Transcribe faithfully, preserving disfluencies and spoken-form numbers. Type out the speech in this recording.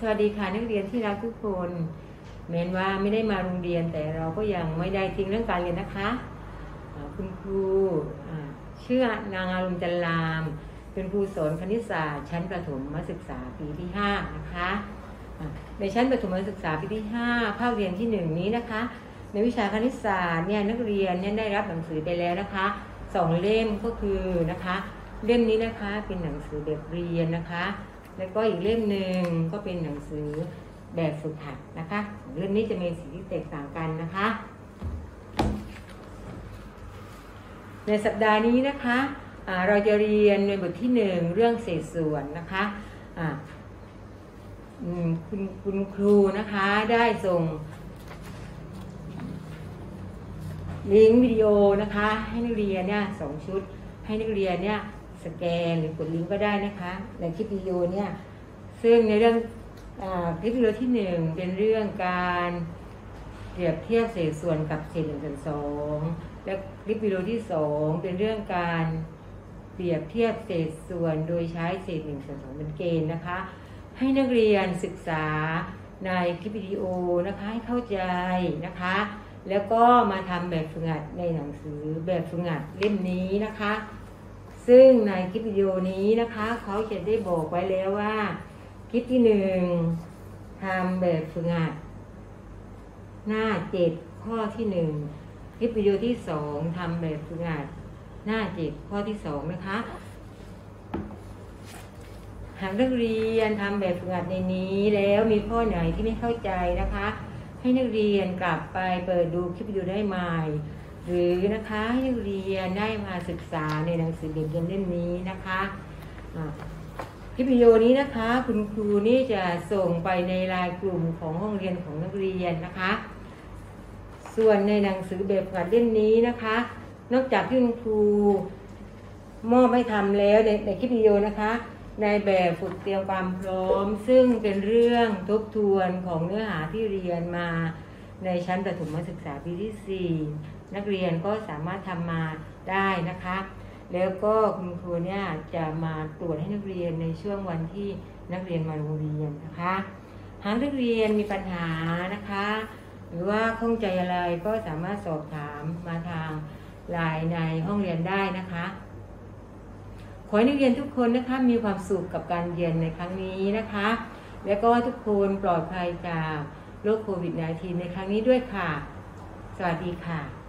วัสดีค่ะนักเรียนที่รักทุกคนแม้ว่าไม่ได้มาโรงเรียนแต่เราก็ยังไม่ได้ทิ้งเรื่องการเรียนนะคะคุณครูชื่อนางอารมณ์จันลามเป็นครูสอนคณิตศาสตร์ชั้นประถมศึกษาปีที่ห้านะคะในชั้นประถมศึกษาปีที่ห้าภาคเรียนที่หนึ่งนี้นะคะในวิชาคณิตศาสตร์เนี่ยนักเรียนเนี่ยได้รับหนังสือไปแล้วนะคะสองเล่มก็คือนะคะเล่มนี้นะคะเป็นหนังสือแบบเรียนนะคะแล้วก็อีกเล่มหนึ่งก็เป็นหนังสือแบบฝึกหัดนะคะเล่มนี้จะมีสีที่แตกต่างกันนะคะในสัปดาห์นี้นะคะเราจะเรียนในบทที่หนึ่งเรื่องเศษส่วนนะคะคุณคุณครูนะคะได้ส่งลิงก์วิดีโอนะคะให้นักเรียนเนี่ยสองชุดให้นักเรียนเนี่ยสแกนหรือกดลิงก์ก็ได้นะคะในคลิปวิดีโอเนี่ยซึ่งในเรื่องคลิปวิดีโอที่หนึ่งเป็นเรื่องการเปรียบเทียบเศษส่วนกับเศษหนึ่งส่วนสองและคลิปวิดีโอที่สองเป็นเรื่องการเปรียบเทียบเศษส่วนโดยใช้เศษหนึ่งส่วนสองเป็นเกณฑ์นะคะให้นักเรียนศึกษาในคลิปวิดีโอนะคะให้เข้าใจนะคะแล้วก็มาทำแบบฝึกหัดในหนังสือแบบฝึกหัดเล่มนี้นะคะซึ่งในคลิปวิดีโอนี้นะคะเขาจะได้บอกไว้แล้วว่าคลิปที่หนึ่งทำแบบฝึกหัดหน้าเจ็ดข้อที่หนึ่งคลิปวิดีโอที่สองทำแบบฝึกหัดหน้าเจ็ดข้อที่สองนะคะหากนักเรียนทำแบบฝึกหัดในนี้แล้วมีข้อไหนที่ไม่เข้าใจนะคะให้นักเรียนกลับไปเปิดดูคลิปวิดีโอได้ใหม่หรือนะคะให้นักเรียนได้มาศึกษาในหนังสือแบบเรียนเล่มนี้นะคะคลิปวิดีโอนี้นะคะคุณครูนี่จะส่งไปในไลน์กลุ่มของห้องเรียนของนักเรียนนะคะส่วนในหนังสือแบบฝึกหัดเล่มนี้นะคะนอกจากที่คุณครูมอบให้ทำแล้วในในคลิปวิดีโอนะคะในแบบฝึกเตรียมความพร้อมซึ่งเป็นเรื่องทบทวนของเนื้อหาที่เรียนมาในชั้นประถมศึกษาปีที่สี่นักเรียนก็สามารถทำมาได้นะคะแล้วก็คุณครูเนี่ยจะมาตรวจให้นักเรียนในช่วงวันที่นักเรียนมาโรงเรียนนะคะหากนักเรียนมีปัญหานะคะหรือว่าข้องใจอะไรก็สามารถสอบถามมาทางไลน์ในห้องเรียนได้นะคะขอให้นักเรียนทุกคนนะคะมีความสุขกับการเรียนในครั้งนี้นะคะและก็ทุกคนปลอดภัยจากโรคโควิด สิบเก้า ในครั้งนี้ด้วยค่ะสวัสดีค่ะ